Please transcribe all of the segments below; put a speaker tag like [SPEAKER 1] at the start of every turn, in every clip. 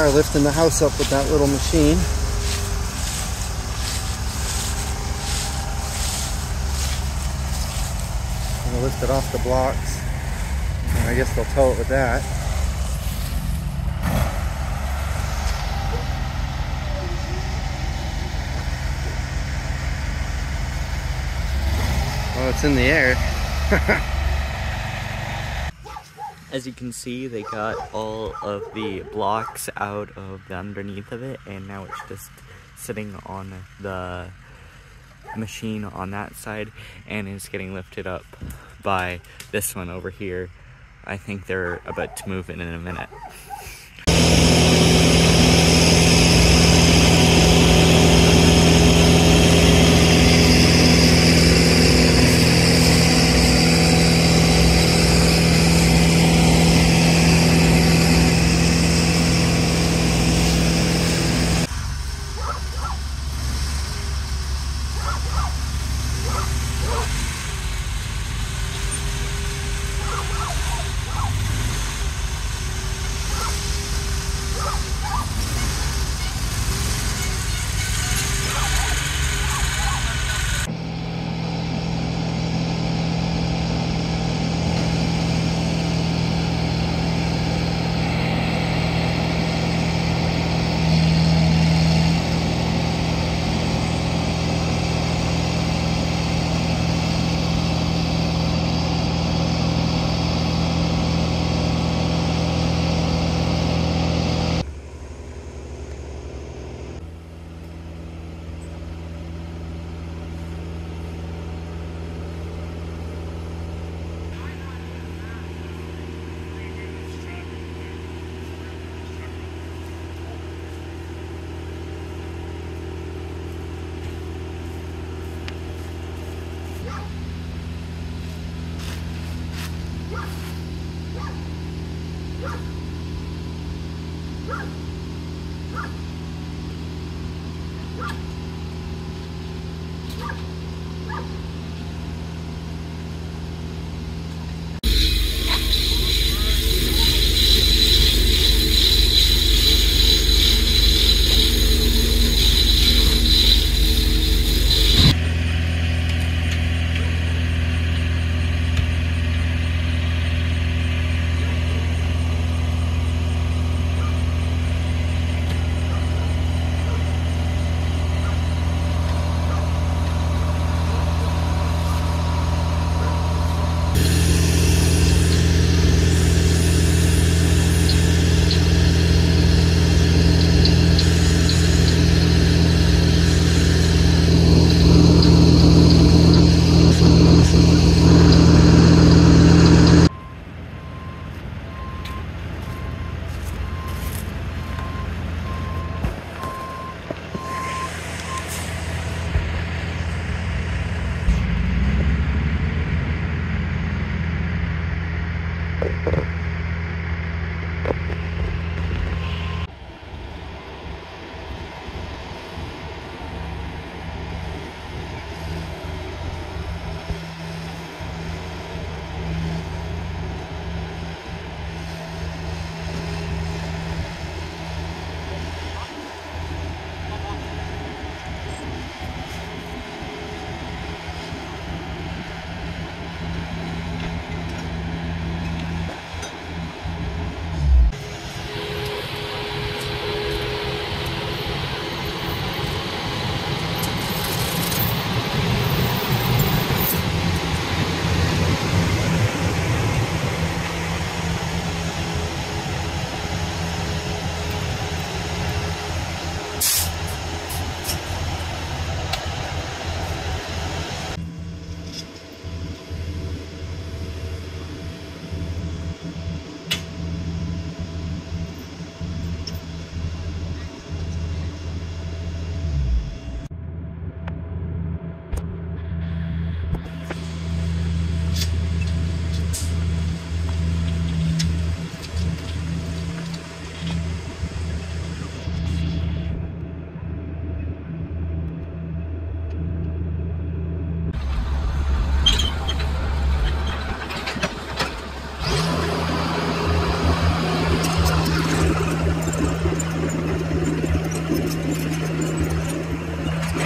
[SPEAKER 1] are lifting the house up with that little machine. I'm gonna lift it off the blocks. And I guess they'll tow it with that. Oh, it's in the air.
[SPEAKER 2] As you can see, they got all of the blocks out of the underneath of it, and now it's just sitting on the machine on that side, and is getting lifted up by this one over here. I think they're about to move in a minute.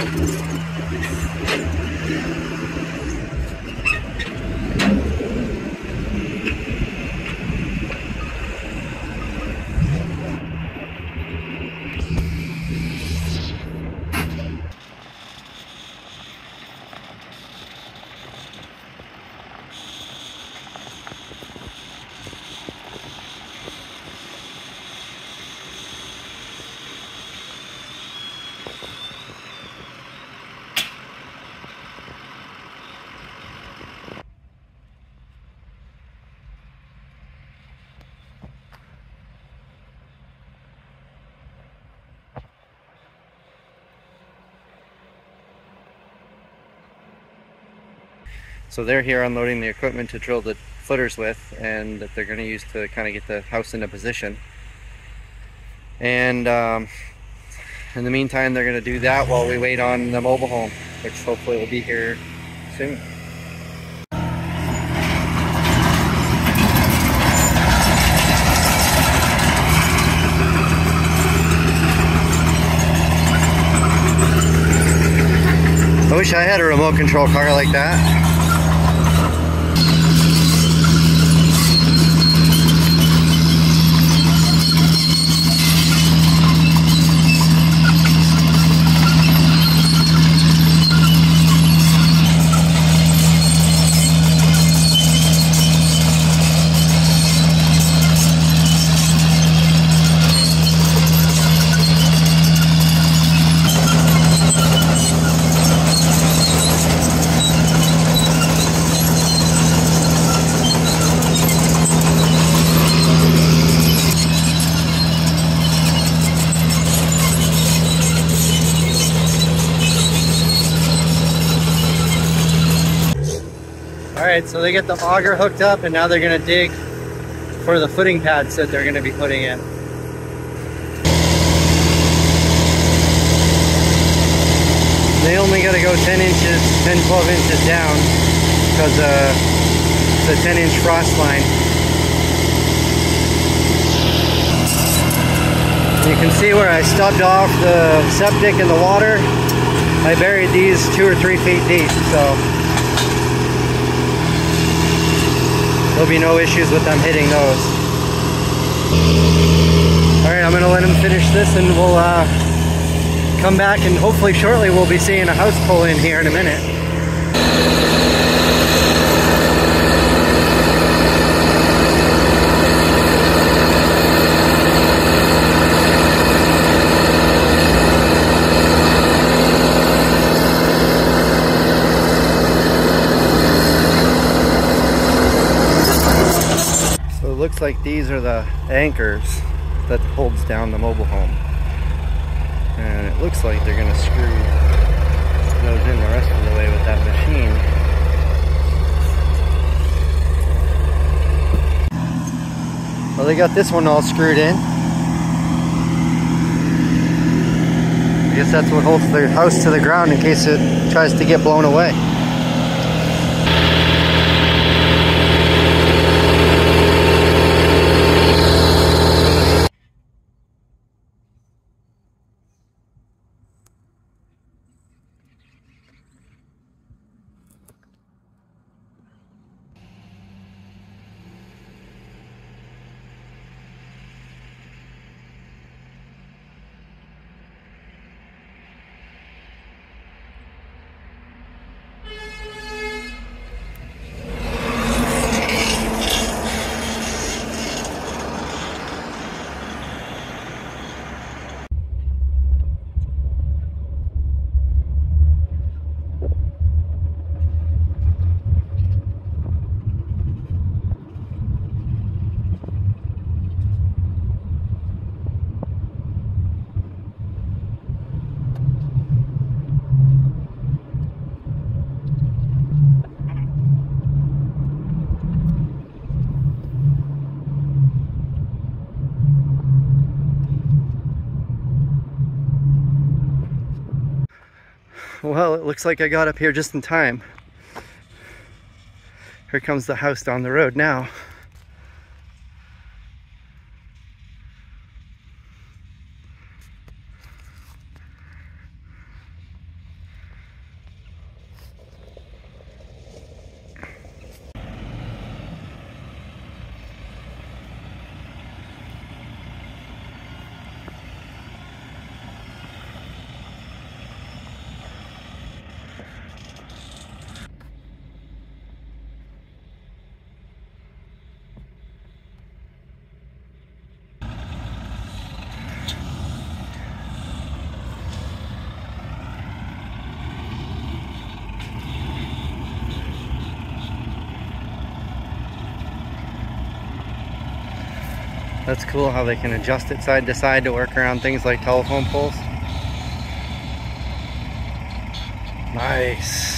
[SPEAKER 1] So they're here unloading the equipment to drill the footers with, and that they're going to use to kind of get the house into position. And in the meantime, they're going to do that while we wait on the mobile home, which hopefully will be here soon. I wish I had a remote control car like that. Alright, so they get the auger hooked up, and now they're going to dig for the footing pads that they're going to be putting in. They only got to go 10 inches, 10-12 inches down, because it's a 10-inch frost line. You can see where I stubbed off the septic in the water. I buried these 2 or 3 feet deep, so there'll be no issues with them hitting those. Alright, I'm going to let them finish this, and we'll come back, and hopefully shortly we'll be seeing a house pull in here in a minute. Looks like these are the anchors that holds down the mobile home, and it looks like they're going to screw those in the rest of the way with that machine. Well, they got this one all screwed in. I guess that's what holds their house to the ground in case it tries to get blown away. Well, it looks like I got up here just in time. Here comes the house down the road now. That's cool how they can adjust it side to side to work around things like telephone poles. Nice.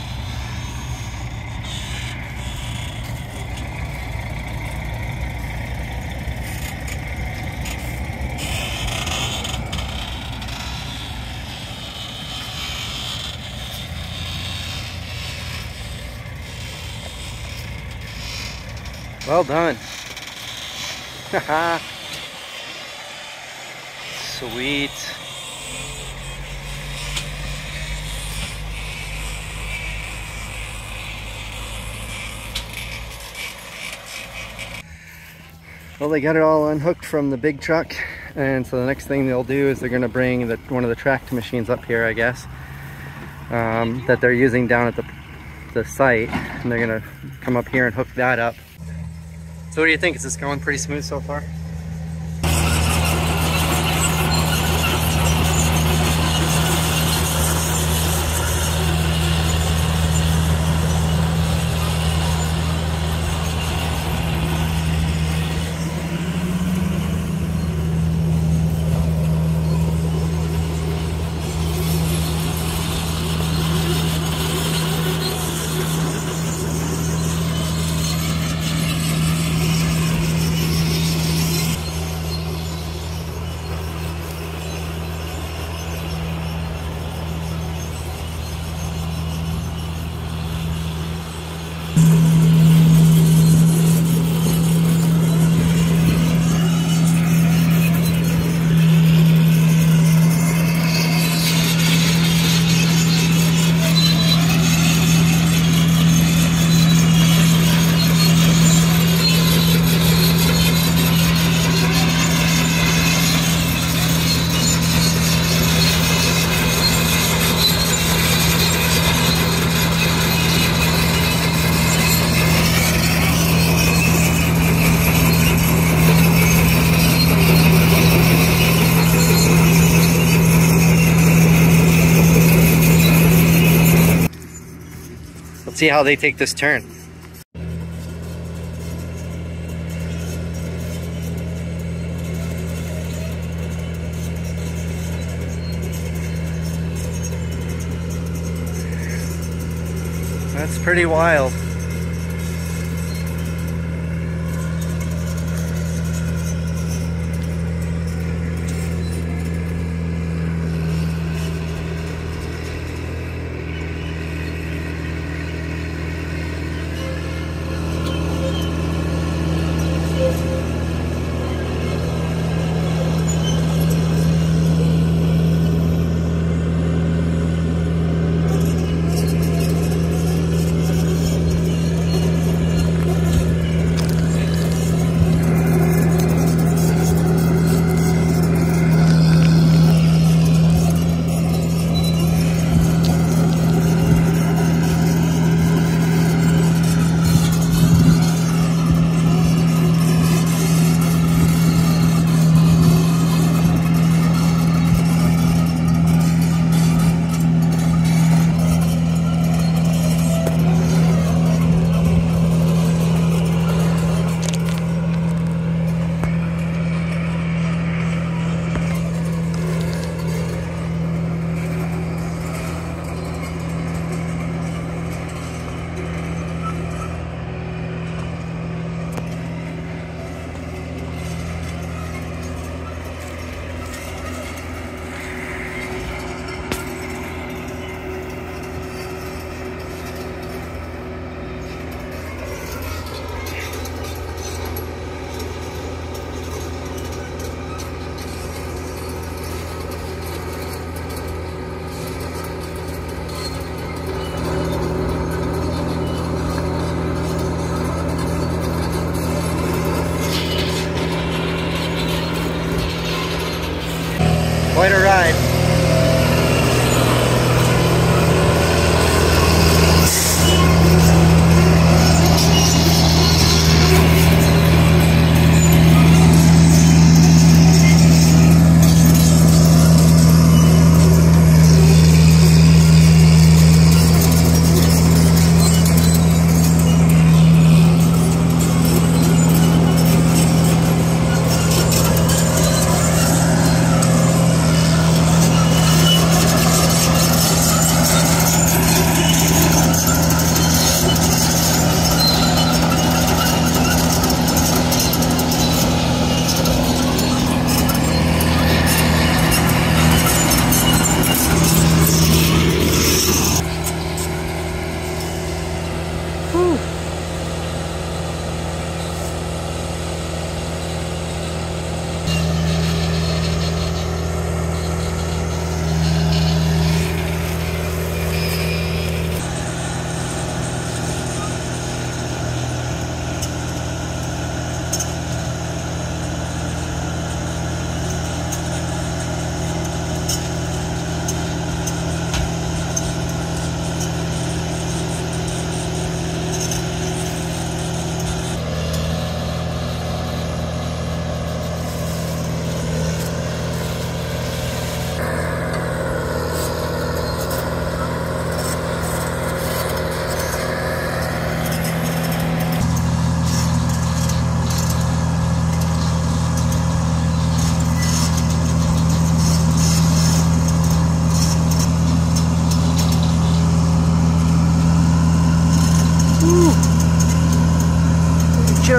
[SPEAKER 1] Well done. Haha. Sweet. Well, they got it all unhooked from the big truck, and so the next thing they'll do is they're going to bring one of the tracked machines up here, I guess, that they're using down at the site, and they're going to come up here and hook that up. So what do you think? Is this going pretty smooth so far? Let's see how they take this turn. That's pretty wild.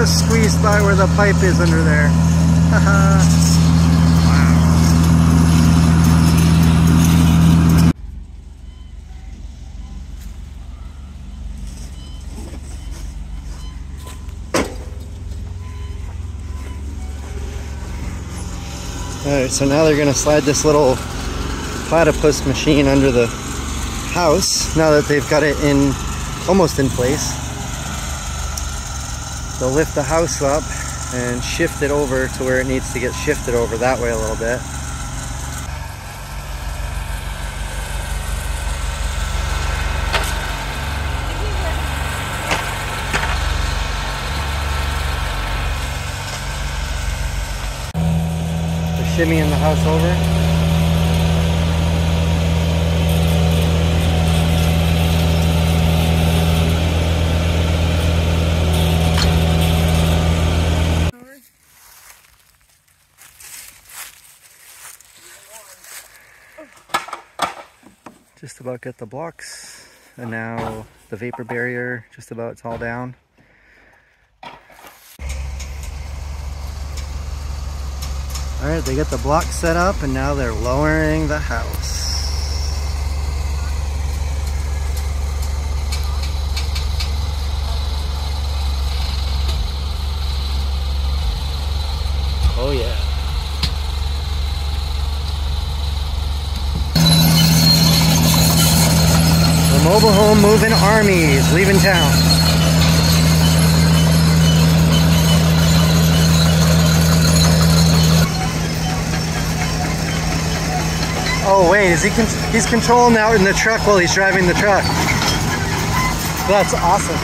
[SPEAKER 1] just squeezed by where the pipe is under there. Haha. Alright, so now they're gonna slide this little platypus machine under the house now that they've got it in almost in place. They'll lift the house up and shift it over to where it needs to get shifted over that way a little bit. They're shimmying the house over. Just about got the blocks, and now the vapor barrier, just about it's all down. Alright, they got the blocks set up and now they're lowering the house. Oh yeah. Mobile home moving armies leaving town. Oh wait, he's controlling out in the truck while he's driving the truck. That's awesome.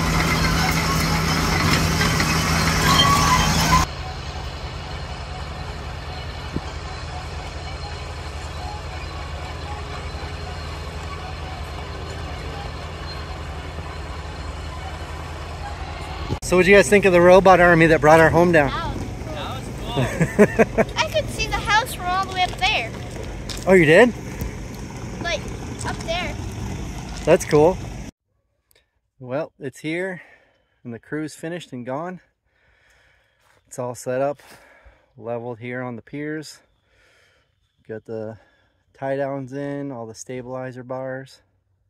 [SPEAKER 1] So what do you guys think of the robot army that brought our home down?
[SPEAKER 3] That was cool. I could see the house from all the way up there.
[SPEAKER 1] Oh, you did?
[SPEAKER 3] Like, up there.
[SPEAKER 1] That's cool. Well, it's here, and the crew's finished and gone. It's all set up, leveled here on the piers. Got the tie downs in, all the stabilizer bars.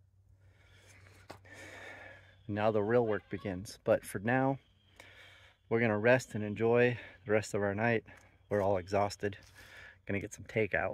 [SPEAKER 1] Now the real work begins. But for now, we're gonna rest and enjoy the rest of our night. We're all exhausted. Gonna get some takeout.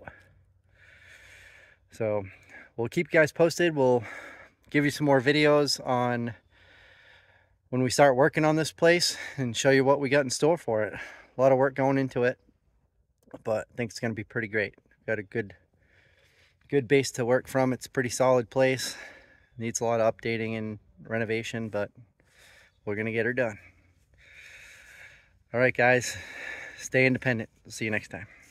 [SPEAKER 1] So we'll keep you guys posted. We'll give you some more videos on when we start working on this place and show you what we got in store for it. A lot of work going into it, but I think it's gonna be pretty great. Got a good base to work from. It's a pretty solid place. Needs a lot of updating and renovation, but we're gonna get her done. All right guys, stay independent. See you next time.